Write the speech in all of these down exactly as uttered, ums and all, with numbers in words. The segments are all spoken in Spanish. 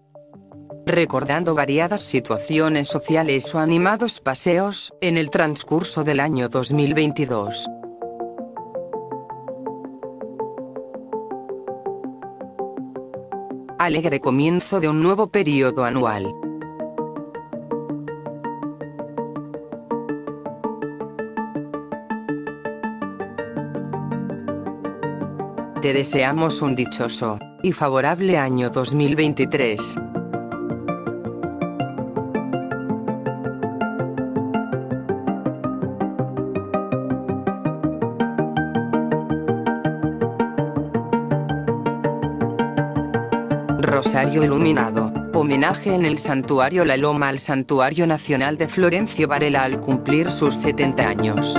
recordando variadas situaciones sociales o animados paseos en el transcurso del año dos mil veintidós. Alegre comienzo de un nuevo periodo anual. Te deseamos un dichoso y favorable año dos mil veintitrés. Rosario iluminado. Homenaje en el Santuario La Loma al Santuario Nacional de Florencio Varela al cumplir sus setenta años.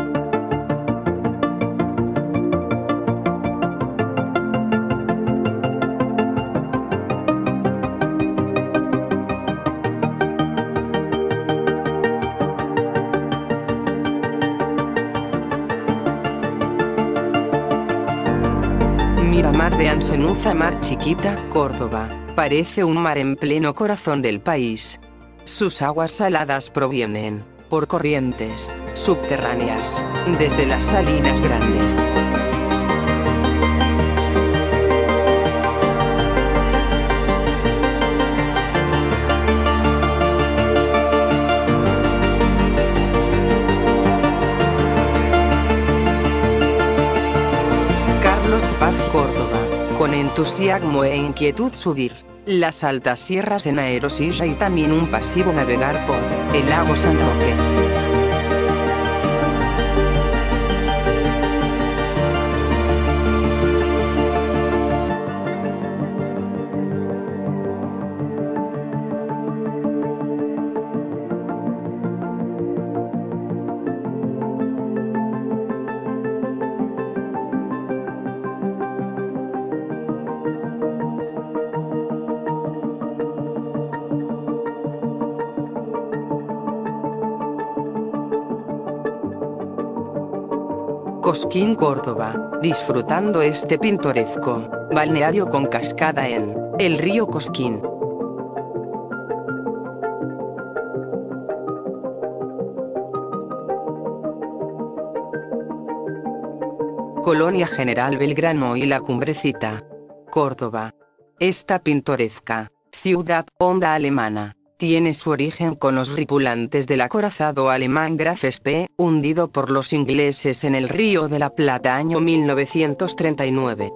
Miramar de Ansenuza, Mar Chiquita, Córdoba. Parece un mar en pleno corazón del país. Sus aguas saladas provienen, por corrientes subterráneas, desde las Salinas Grandes. Carlos Paz, Córdoba. Con entusiasmo e inquietud subir las altas sierras en aerosilla y también un pasivo navegar por el lago San Roque. Cosquín, Córdoba, disfrutando este pintoresco balneario con cascada en el río Cosquín. Colonia General Belgrano y La Cumbrecita, Córdoba. Esta pintoresca ciudad honda alemana tiene su origen con los tripulantes del acorazado alemán Graf Spee, hundido por los ingleses en el Río de la Plata año mil novecientos treinta y nueve.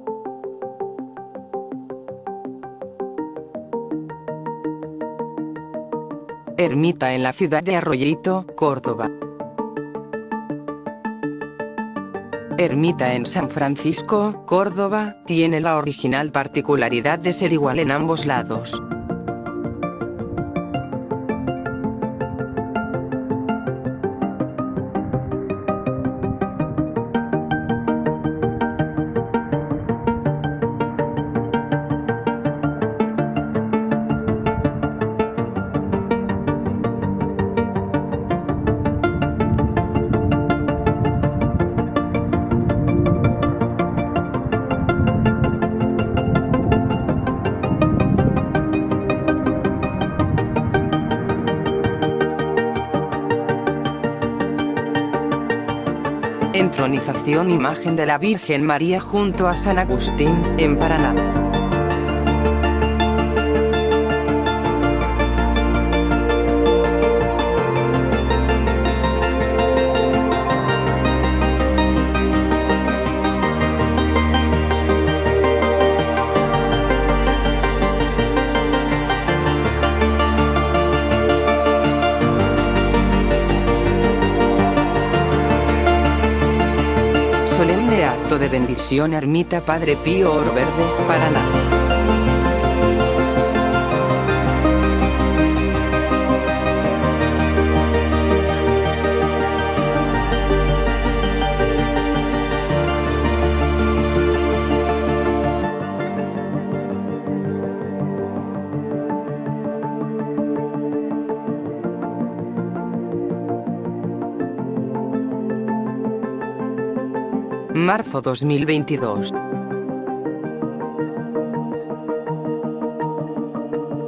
Ermita en la ciudad de Arroyito, Córdoba. Ermita en San Francisco, Córdoba, tiene la original particularidad de ser igual en ambos lados. Entronización imagen de la Virgen María junto a San Agustín, en Paraná. Solemne acto de bendición Ermita Padre Pío Oro Verde, Paraná. Marzo dos mil veintidós.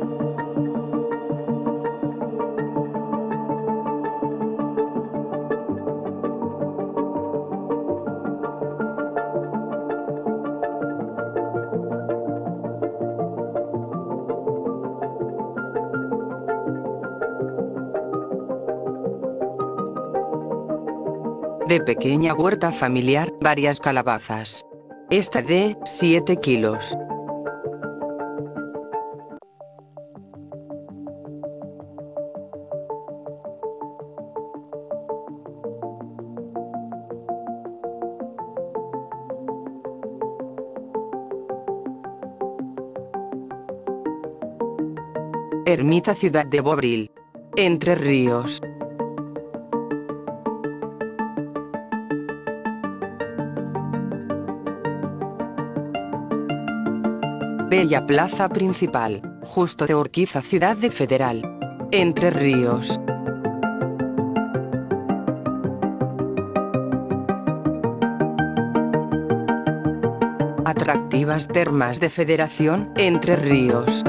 De pequeña huerta familiar, varias calabazas. Esta de siete kilos. Ermita Ciudad de Bobril. Entre Ríos. Bella Plaza Principal, Justo de Urquiza Ciudad de Federal. Entre Ríos. Atractivas termas de Federación, Entre Ríos.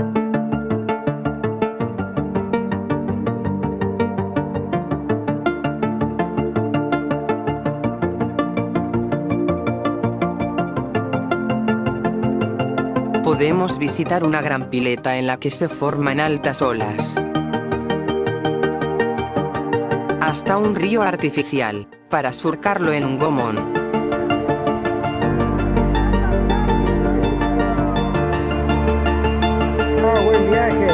Podemos visitar una gran pileta en la que se forman altas olas. Hasta un río artificial, para surcarlo en un gomón. ¡Ah, buen viaje!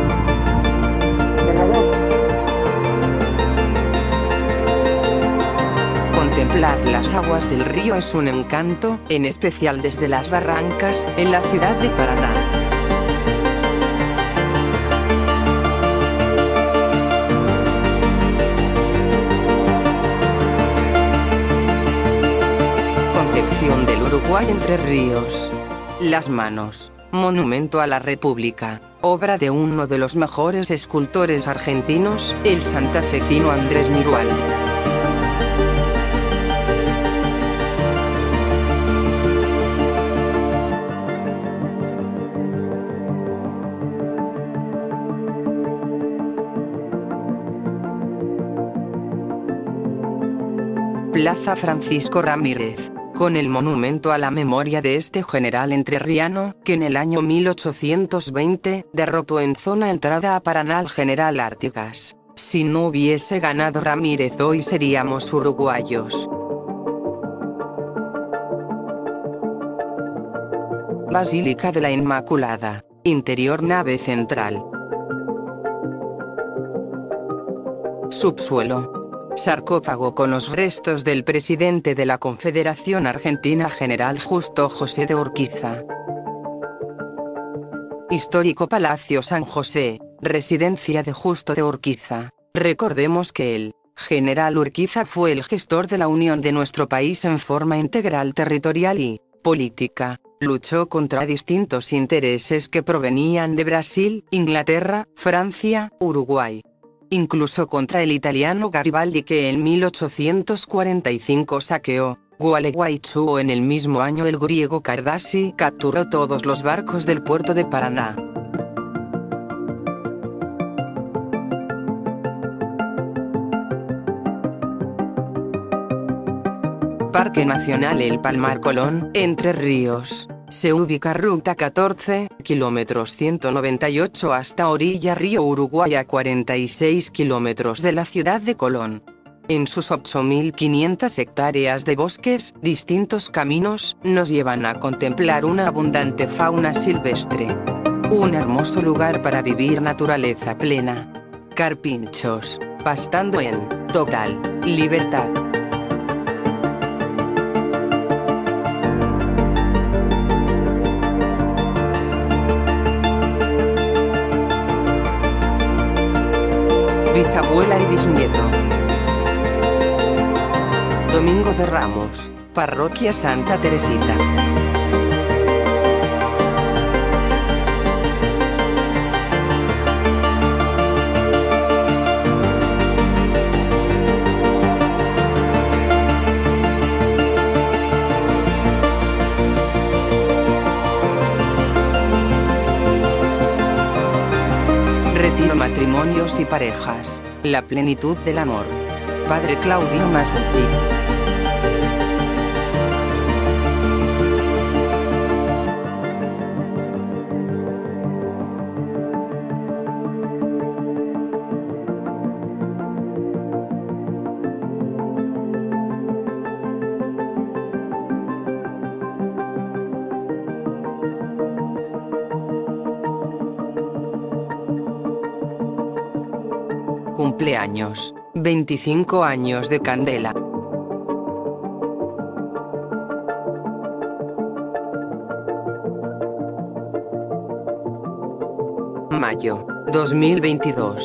Contemplar las aguas del río es un encanto, en especial desde las barrancas, en la ciudad de Paraná. Concepción del Uruguay, Entre Ríos. Las Manos. Monumento a la República, obra de uno de los mejores escultores argentinos, el santafesino Andrés Mirual. Plaza Francisco Ramírez, con el monumento a la memoria de este general entrerriano, que en el año mil ochocientos veinte, derrotó en zona entrada a Paraná al general Artigas. Si no hubiese ganado Ramírez, hoy seríamos uruguayos. Basílica de la Inmaculada, interior nave central. Subsuelo. Sarcófago con los restos del presidente de la Confederación Argentina General Justo José de Urquiza. Histórico Palacio San José, residencia de Justo de Urquiza. Recordemos que el general Urquiza fue el gestor de la unión de nuestro país en forma integral, territorial y política. Luchó contra distintos intereses que provenían de Brasil, Inglaterra, Francia, Uruguay. Incluso contra el italiano Garibaldi, que en mil ochocientos cuarenta y cinco saqueó Gualeguaychú, o en el mismo año el griego Cardassi capturó todos los barcos del puerto de Paraná. Parque Nacional El Palmar Colón, Entre Ríos. Se ubica ruta catorce, kilómetros ciento noventa y ocho hasta orilla río Uruguay, a cuarenta y seis kilómetros de la ciudad de Colón. En sus ocho mil quinientas hectáreas de bosques, distintos caminos, nos llevan a contemplar una abundante fauna silvestre. Un hermoso lugar para vivir naturaleza plena. Carpinchos, pastando en total libertad. Bisabuela y bisnieto. Domingo de Ramos, Parroquia Santa Teresita. Retiro Matrimonios y Parejas, la plenitud del amor. Padre Claudio Masuti. cumpleaños, veinticinco años de candela. Mayo, dos mil veintidós.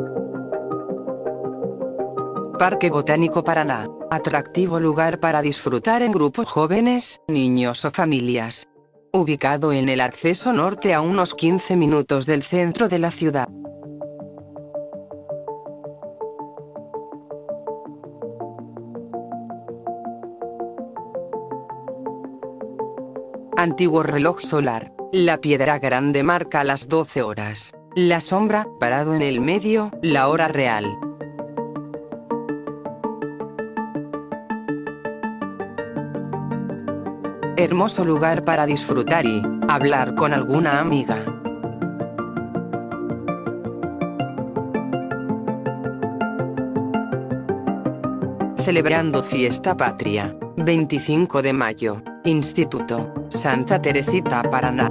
Parque Botánico Paraná, atractivo lugar para disfrutar en grupos jóvenes, niños o familias. Ubicado en el acceso norte a unos quince minutos del centro de la ciudad. Antiguo reloj solar. La piedra grande marca las doce horas. La sombra, parado en el medio, la hora real. Hermoso lugar para disfrutar y hablar con alguna amiga. Celebrando fiesta patria, veinticinco de mayo, Instituto Santa Teresita, Paraná.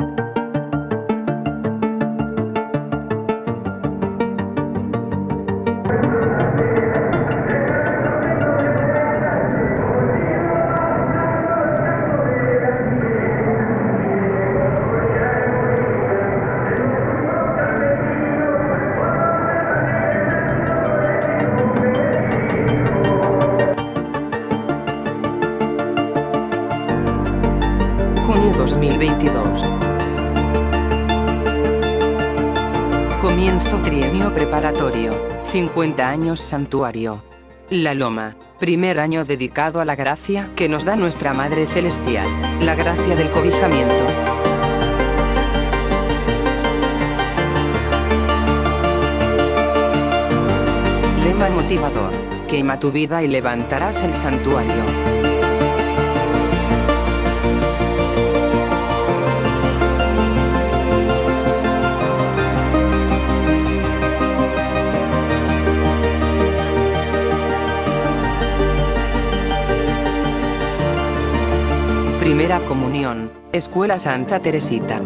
Junio dos mil veintidós. Comienzo trienio preparatorio, cincuenta años santuario. La Loma, primer año dedicado a la gracia que nos da nuestra Madre Celestial, la gracia del cobijamiento. Lema motivador: quema tu vida y levantarás el santuario. Primera comunión, Escuela Santa Teresita.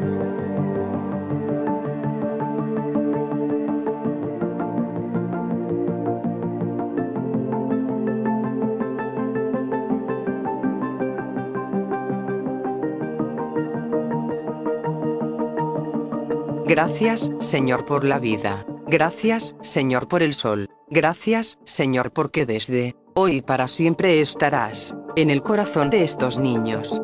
Gracias, Señor, por la vida. Gracias, Señor, por el sol. Gracias, Señor, porque desde hoy y para siempre estarás en el corazón de estos niños.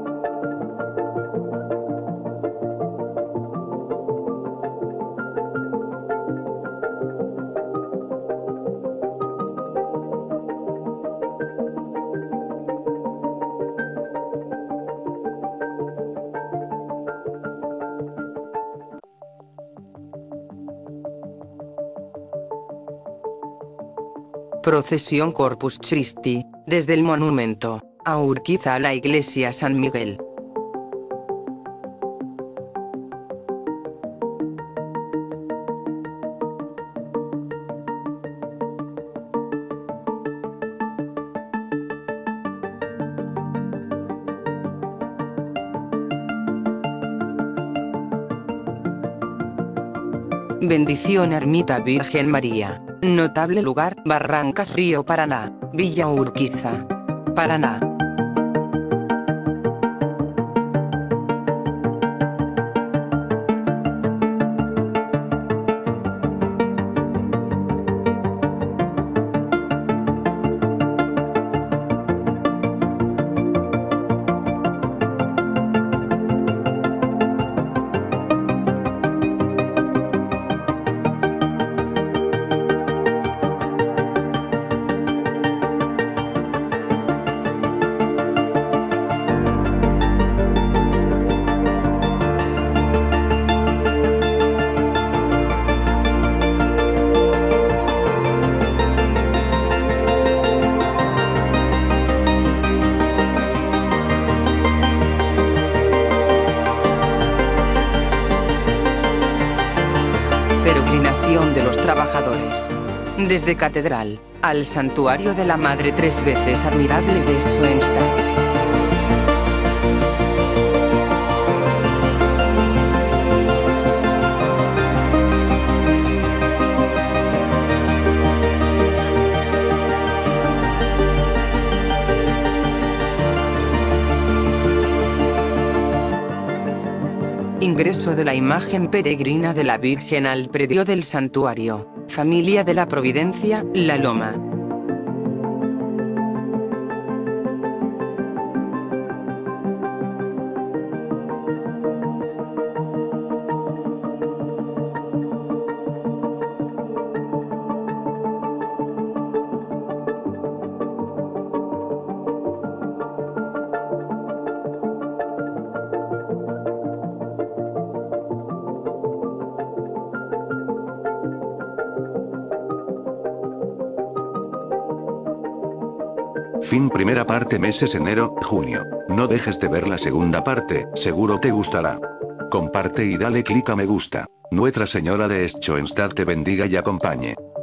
Procesión Corpus Christi, desde el monumento a Urquiza a la iglesia San Miguel. Bendición Ermita Virgen María. Notable lugar, Barrancas, Río Paraná, Villa Urquiza, Paraná. De los trabajadores. Desde Catedral al Santuario de la Madre, tres veces admirable de Schoenstatt. acceso de la imagen peregrina de la Virgen al predio del santuario. Familia de la Providencia, La Loma. Fin primera parte meses enero, junio. No dejes de ver la segunda parte, seguro te gustará. Comparte y dale clic a me gusta. Nuestra Señora de Schoenstatt te bendiga y acompañe.